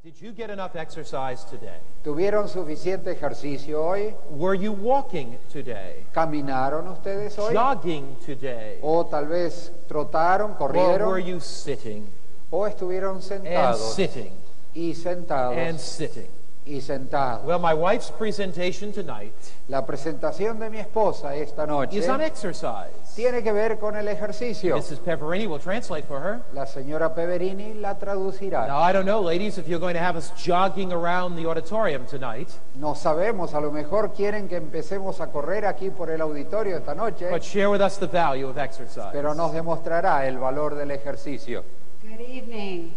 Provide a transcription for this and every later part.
Did you get enough exercise today? ¿Tuvieron suficiente ejercicio hoy? Were you walking today? ¿Caminaron ustedes hoy? Jogging today? ¿O tal vez trotaron, Or were corrieron? you sitting ¿O estuvieron and sentados? sitting Y sentados. and sitting? Y sentados. Well, my wife's presentation tonight La presentación de mi esposa esta noche is on exercise. tiene que ver con el ejercicio. Mrs. Peverini will translate for her. La señora Peverini la traducirá. Now, I don't know, ladies, if you're going to have us jogging around the auditorium tonight, No sabemos, a lo mejor quieren que empecemos a correr aquí por el auditorio esta noche, but share with us the value of exercise. pero nos demostrará el valor del ejercicio. Good evening.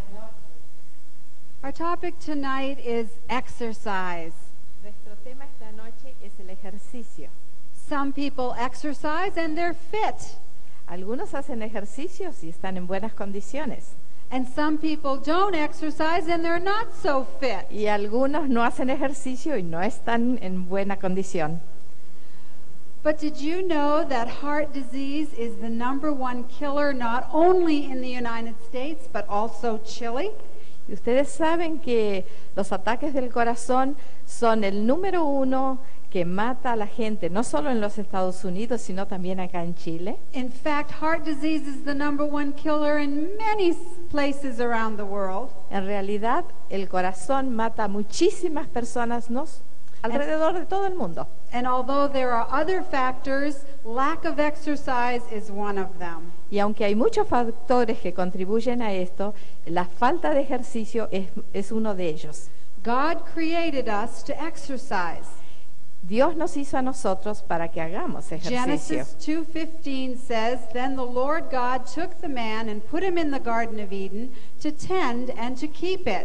Our topic tonight is exercise. Nuestro tema esta noche es el ejercicio. Some people exercise and they're fit, Algunos hacen ejercicios y están en buenas condiciones. and some people don't exercise and they're not so fit. Y algunos no hacen ejercicio y no están en buena condición. But did you know that heart disease is the #1 killer not only in the United States but also Chile? Y ustedes saben que los ataques del corazón son el número 1 que mata a la gente, no solo en los Estados Unidos, sino también acá en Chile. In fact, heart disease is the #1 killer in many places around the world. En realidad, el corazón mata a muchísimas personas alrededor de todo el mundo. And although there are other factors, lack of exercise is one of them. Y aunque hay muchos factores que contribuyen a esto, la falta de ejercicio es uno de ellos. God created us to exercise. Dios nos hizo a nosotros para que hagamos ejercicio. Genesis 2:15 says, "Then the Lord God took the man and put him in the Garden of Eden to tend and to keep it."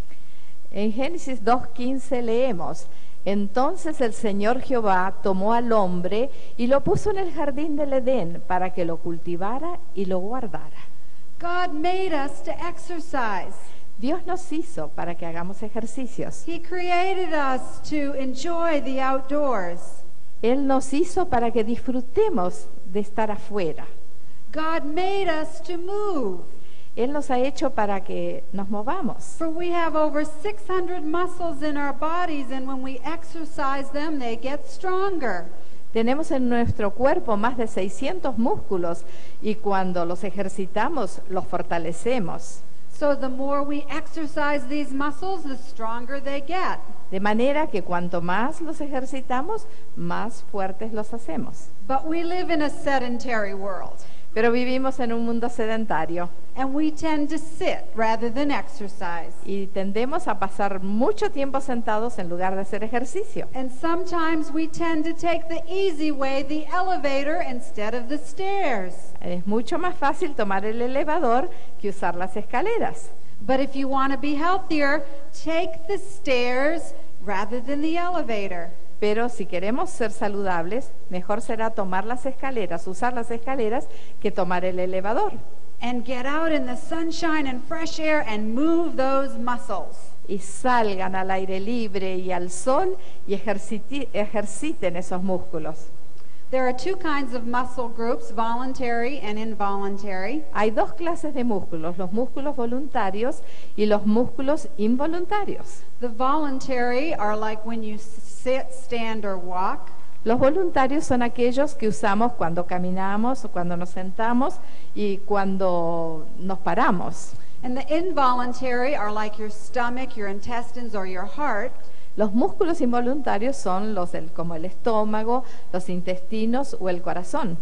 En Génesis 2:15 leemos: Entonces el Señor Jehová tomó al hombre y lo puso en el jardín del Edén para que lo cultivara y lo guardara. God made us to exercise. Dios nos hizo para que hagamos ejercicios. He created us to enjoy the outdoors. Él nos hizo para que disfrutemos de estar afuera. God made us to move. Él nos ha hecho para que nos movamos. For we have over 600 muscles in our bodies, and when we exercise them, they get stronger. Tenemos en nuestro cuerpo más de 600 músculos y cuando los ejercitamos, los fortalecemos. So the more we exercise these muscles, the stronger they get. De manera que cuanto más los ejercitamos, más fuertes los hacemos. But we live in a sedentary world, Pero vivimos en un mundo sedentario and we tend to sit rather than exercise. y tendemos a pasar mucho tiempo sentados en lugar de hacer ejercicio. And sometimes we tend to take the easy way, the elevator, instead of the stairs. Es mucho más fácil tomar el elevador que usar las escaleras. But if you want to be healthier, take the stairs rather than the elevator. Pero si queremos ser saludables, mejor será tomar las escaleras, usar las escaleras, que tomar el elevador. And get out in the sunshine and fresh air and move those muscles. Y salgan al aire libre y al sol y ejerciten esos músculos. There are two kinds of muscle groups, voluntary and involuntary. Hay dos clases de músculos, los músculos voluntarios y los músculos involuntarios. The voluntary are like when you sit, stand, or walk. Los voluntarios son aquellos que usamos cuando caminamos, cuando nos sentamos y cuando nos paramos. And the involuntary are like your stomach, your intestines, or your heart. Los músculos involuntarios son como el estómago, los intestinos o el corazón.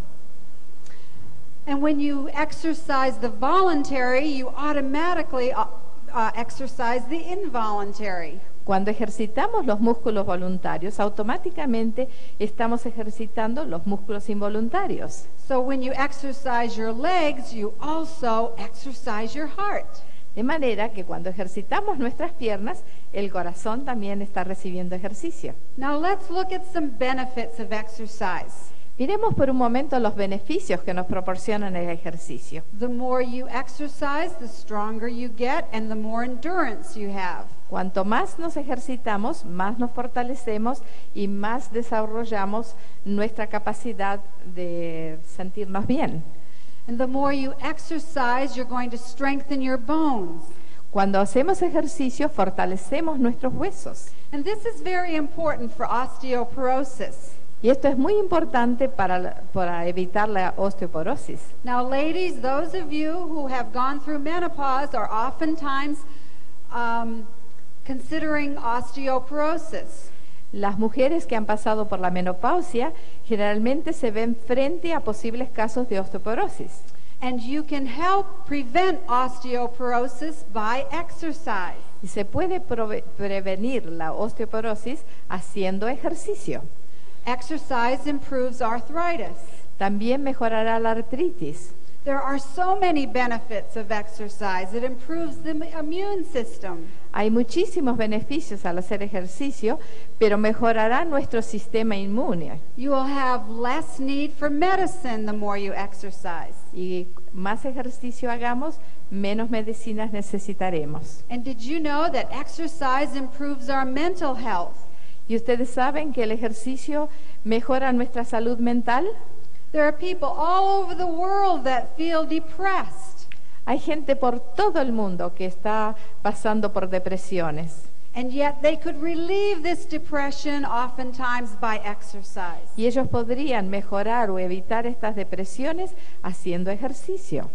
And when you exercise the voluntary, you automatically exercise the involuntary. Cuando ejercitamos los músculos voluntarios, automáticamente estamos ejercitando los músculos involuntarios. So when you exercise your legs, you also exercise your heart. De manera que cuando ejercitamos nuestras piernas, el corazón también está recibiendo ejercicio. Now let's look at some benefits of exercise. Miremos por un momento los beneficios que nos proporcionan el ejercicio. The more you exercise, the stronger you get and the more endurance you have. Cuanto más nos ejercitamos, más nos fortalecemos y más desarrollamos nuestra capacidad de sentirnos bien. And the more you exercise, you're going to strengthen your bones. Cuando hacemos ejercicio, fortalecemos nuestros huesos. And this is very important for osteoporosis. Y esto es muy importante para evitar la osteoporosis. Now, ladies, those of you who have gone through menopause are oftentimes considering osteoporosis. Las mujeres que han pasado por la menopausia generalmente se ven frente a posibles casos de osteoporosis. And you can help prevent osteoporosis by exercise. Y se puede prevenir la osteoporosis haciendo ejercicio. Exercise improves arthritis. También mejorará la artritis. There are so many benefits of exercise. It improves the immune system. Hay muchísimos beneficios al hacer ejercicio, pero mejorará nuestro sistema inmune. You will have less need for medicine the more you exercise. Y más ejercicio hagamos, menos medicinas necesitaremos. And did you know that exercise improves our mental health? ¿Y ustedes saben que el ejercicio mejora nuestra salud mental? There are people all over the world that feel depressed. Hay gente por todo el mundo que está pasando por depresiones. And yet they could relieve this depression oftentimes by exercise. Y ellos podrían mejorar o evitar estas depresiones haciendo ejercicio.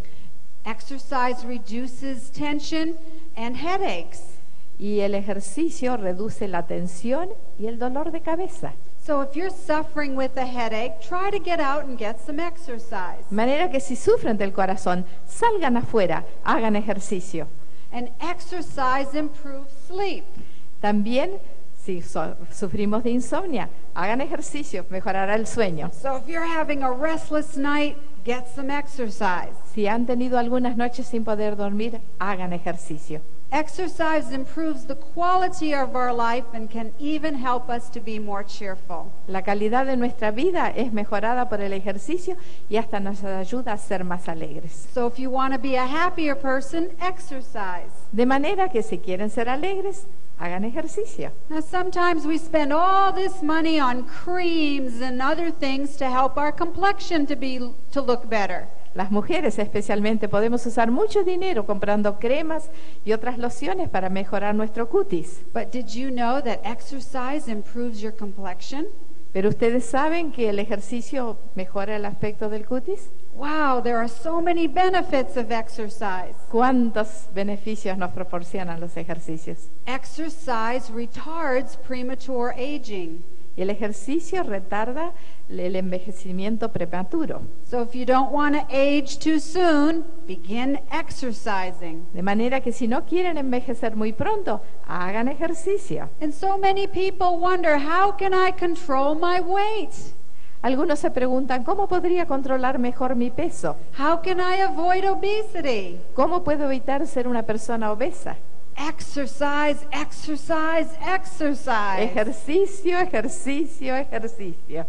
Exercise reduces tension and headaches. Y el ejercicio reduce la tensión y el dolor de cabeza. So if you're suffering with a headache, try to get out and get some exercise. De manera que si sufren del corazón, salgan afuera, hagan ejercicio. And exercise improves sleep. También, si sufrimos de insomnia, hagan ejercicio, mejorará el sueño. So if you're having a restless night, get some exercise. Si han tenido algunas noches sin poder dormir, hagan ejercicio. Exercise improves the quality of our life and can even help us to be more cheerful. La calidad de nuestra vida es mejorada por el ejercicio y hasta nos ayuda a ser más alegres. So if you want to be a happier person, exercise. De manera que si quieren ser alegres, hagan ejercicio. Now sometimes we spend all this money on creams and other things to help our complexion to look better. Las mujeres especialmente podemos usar mucho dinero comprando cremas y otras lociones para mejorar nuestro cutis. But did you know that exercise improves your complexion? Pero ustedes saben que el ejercicio mejora el aspecto del cutis. Wow, there are so many benefits of exercise. ¿Cuántos beneficios nos proporcionan los ejercicios? Exercise retards premature aging. Y el ejercicio retarda el envejecimiento prematuro. So if you don't want to age too soon, begin exercising. De manera que si no quieren envejecer muy pronto, hagan ejercicio. And so many people wonder, how can I control my weight? Algunos se preguntan, ¿cómo podría controlar mejor mi peso? How can I avoid obesity? ¿Cómo puedo evitar ser una persona obesa? Exercise, exercise, exercise. Ejercicio, ejercicio, ejercicio.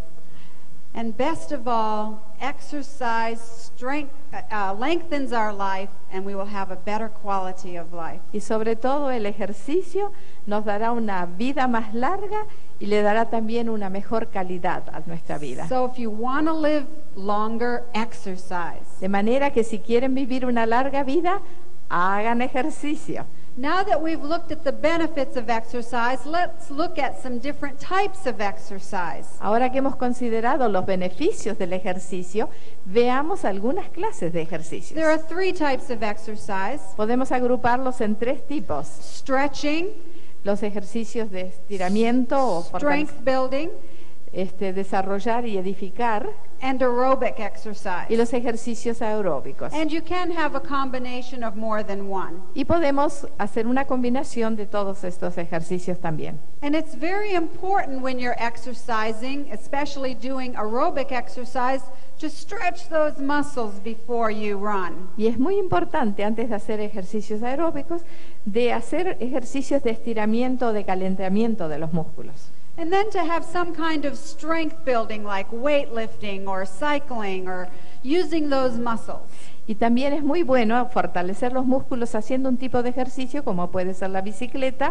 And best of all, exercise lengthens our life and we will have a better quality of life. Y sobre todo el ejercicio nos dará una vida más larga y le dará también una mejor calidad a nuestra vida. So if you want to live longer, exercise. De manera que si quieren vivir una larga vida, hagan ejercicio. Now that we've looked at the benefits of exercise, let's look at some different types of exercise. Ahora que hemos considerado los beneficios del ejercicio, veamos algunas clases de ejercicios. There are 3 types of exercise. Podemos agruparlos en 3 tipos. Stretching, Los ejercicios de estiramiento o strength building, desarrollar y edificar, and aerobic exercise. y los ejercicios aeróbicos. And you can have a combination of more than one. Y podemos hacer una combinación de todos estos ejercicios también. And it's very important when you're exercising, especially doing aerobic exercise, to stretch those muscles before you run. Y es muy importante antes de hacer ejercicios aeróbicos, de hacer ejercicios de estiramiento o de calentamiento de los músculos. And then to have some kind of strength building like weightlifting or cycling or using those muscles. Y también es muy bueno fortalecer los músculos haciendo un tipo de ejercicio como puede ser la bicicleta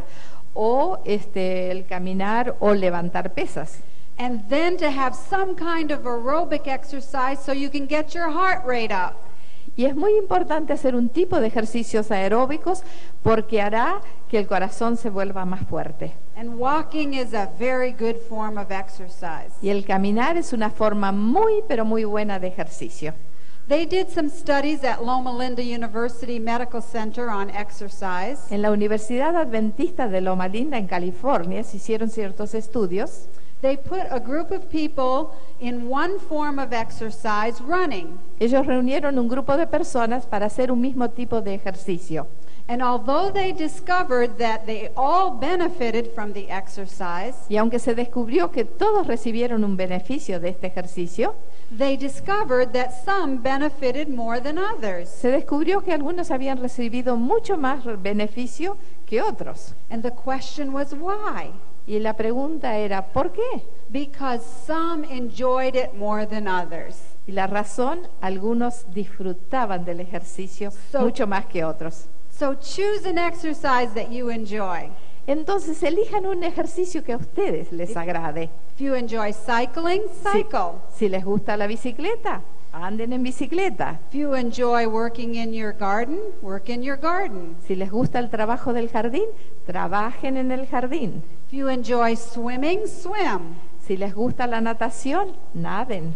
o el caminar o levantar pesas. And then to have some kind of aerobic exercise so you can get your heart rate up. Y es muy importante hacer un tipo de ejercicios aeróbicos porque hará que el corazón se vuelva más fuerte. And walking is a very good form of exercise. Y el caminar es una forma muy, pero muy buena de ejercicio. They did some studies at Loma Linda University Medical Center on exercise. En la Universidad Adventista de Loma Linda, en California, se hicieron ciertos estudios. They put a group of people in one form of exercise, running. Ellos reunieron un grupo de personas para hacer un mismo tipo de ejercicio. And although they discovered that they all benefited from the exercise, Y aunque se descubrió que todos recibieron un beneficio de este ejercicio, they discovered that some benefited more than others. se descubrió que algunos habían recibido mucho más beneficio que otros. And the question was why? Y la pregunta era, ¿por qué? Because some enjoyed it more than others. Y la razón, algunos disfrutaban del ejercicio So- mucho más que otros. So choose an exercise that you enjoy. Entonces, elijan un ejercicio que a ustedes les agrade. If you enjoy cycling, cycle. Si les gusta la bicicleta, anden en bicicleta. If you enjoy working in your garden, work in your garden. Si les gusta el trabajo del jardín, trabajen en el jardín. If you enjoy swimming, swim. Si les gusta la natación, naden.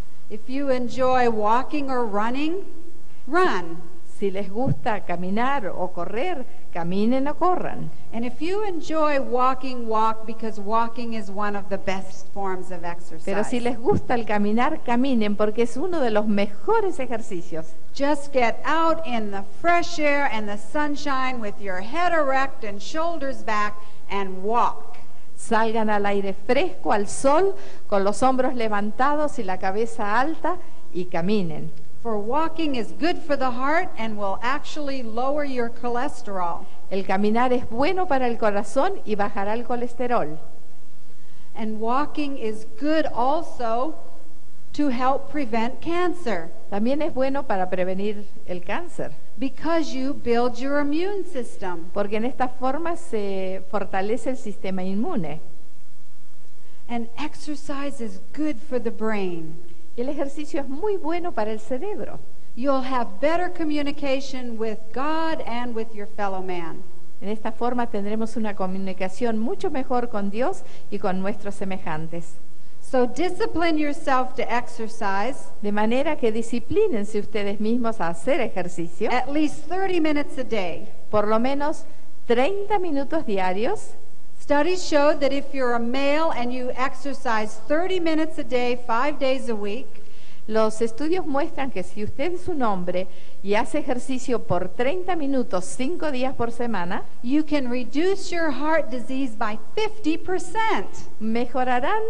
If you enjoy walking or running, run. Si les gusta caminar o correr, caminen o corran. And if you enjoy walking, walk, because walking is one of the best forms of exercise. Pero si les gusta el caminar, caminen porque es uno de los mejores ejercicios. Just get out in the fresh air and the sunshine with your head erect and shoulders back and walk. Salgan al aire fresco, al sol, con los hombros levantados y la cabeza alta y caminen. For walking is good for the heart and will actually lower your cholesterol. El caminar es bueno para el corazón y bajará el colesterol. And walking is good also to help prevent cancer También es bueno para prevenir el cáncer, because you build your immune system. porque en esta forma se fortalece el sistema inmune. And exercise is good for the brain. Y el ejercicio es muy bueno para el cerebro. You'll have better communication with God and with your fellow man. En esta forma tendremos una comunicación mucho mejor con Dios y con nuestros semejantes. So discipline yourself to exercise De manera que disciplínense ustedes mismos a hacer ejercicio, at least 30 minutes a day. por lo menos 30 minutos diarios. Studies show that if you're a male and you exercise 30 minutes a day, 5 days a week, Los estudios muestran que si usted es un hombre y hace ejercicio por 30 minutos, 5 días por semana, you can reduce your heart disease by 50%. mejorarán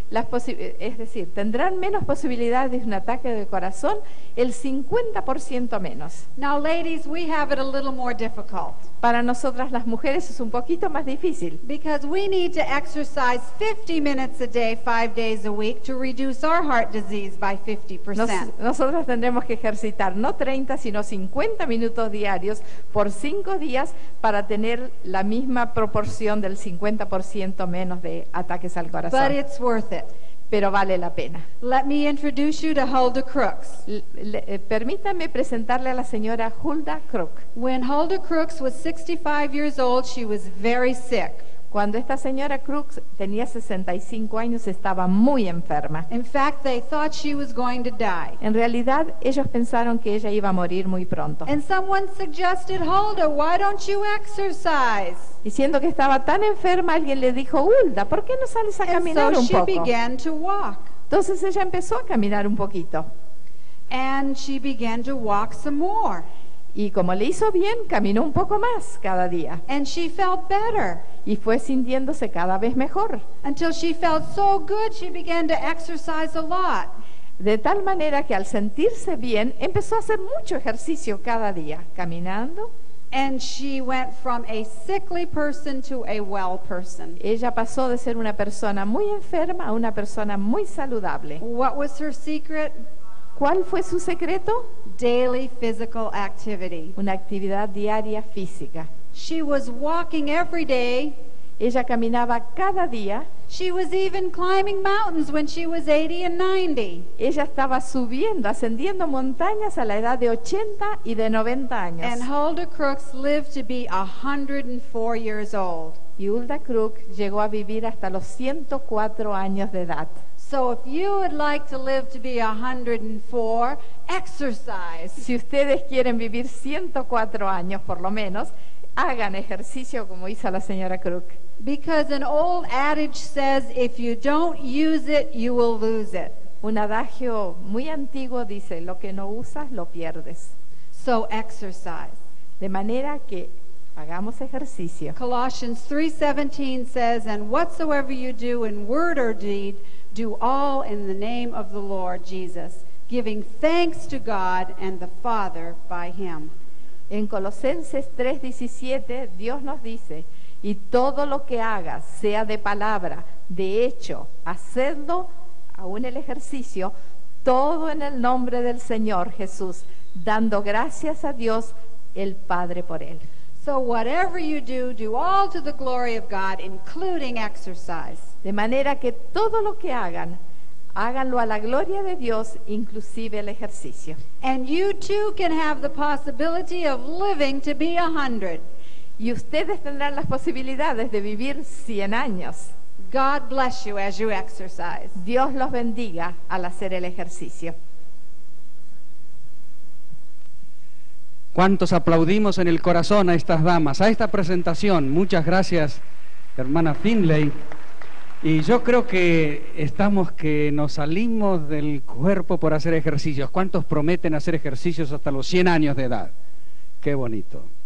es decir, tendrán menos posibilidades de un ataque de corazón, el 50% menos. Now, ladies, we have it a little more difficult Para nosotras las mujeres es un poquito más difícil, because we need to exercise 50 minutes a day, 5 days a week to reduce our heart disease by 50%. Nosotras tendremos que ejercitar no 30, sino 50 minutos diarios por 5 días para tener la misma proporción del 50% menos de ataques al corazón. But it's worth it. Pero vale la pena. Let me introduce you to Hulda Crooks. Permítame presentarle a la señora Hulda Crook. When Hulda Crooks was 65 years old, she was very sick. Cuando esta señora Crooks tenía 65 años, estaba muy enferma. In fact, they thought she was going to die. En realidad, ellos pensaron que ella iba a morir muy pronto. And someone suggested, Hulda, why don't you exercise? Y siendo que estaba tan enferma, alguien le dijo, Hulda, ¿por qué no sales a And caminar so un she poco? began to walk. Entonces ella empezó a caminar un poquito. And she began to walk some more. Y como le hizo bien, caminó un poco más cada día. And she felt better. Y fue sintiéndose cada vez mejor. Until she felt so good, she began to exercise a lot. De tal manera que al sentirse bien, empezó a hacer mucho ejercicio cada día, caminando. And she went from a sickly person to a well person. Ella pasó de ser una persona muy enferma a una persona muy saludable. What was her secret? ¿Cuál fue su secreto? Daily physical activity. Una actividad diaria física. She was walking every day. Ella caminaba cada día. She was even climbing mountains when she was 80 and 90. Ella estaba subiendo, ascendiendo montañas a la edad de 80 y de 90 años. And Hulda Crooks lived to be 104 years old. Y Hulda Crook llegó a vivir hasta los 104 años de edad. So if you would like to live to be 104, exercise. Si ustedes quieren vivir 104 años por lo menos, hagan ejercicio como hizo la señora Crook. Because an old adage says, if you don't use it, you will lose it. Un adagio muy antiguo dice, lo que no usas lo pierdes. So exercise. De manera que hagamos ejercicio. Colossians 3:17 says, and whatsoever you do in word or deed, do all in the name of the Lord Jesus, giving thanks to God and the Father by him. En Colosenses 3:17 Dios nos dice, y todo lo que hagas, sea de palabra, de hecho, hacedlo, aún el ejercicio, todo en el nombre del Señor Jesús, dando gracias a Dios el Padre por él. So whatever you do, do all to the glory of God, including exercise. De manera que todo lo que hagan, háganlo a la gloria de Dios, inclusive el ejercicio. And you too can have the possibility of living to be 100. Y ustedes tendrán las posibilidades de vivir 100 años. God bless you as you exercise. Dios los bendiga al hacer el ejercicio. ¿Cuántos aplaudimos en el corazón a estas damas, a esta presentación? Muchas gracias, hermana Finley. Y yo creo que nos salimos del cuerpo por hacer ejercicios. ¿Cuántos prometen hacer ejercicios hasta los 100 años de edad? Qué bonito.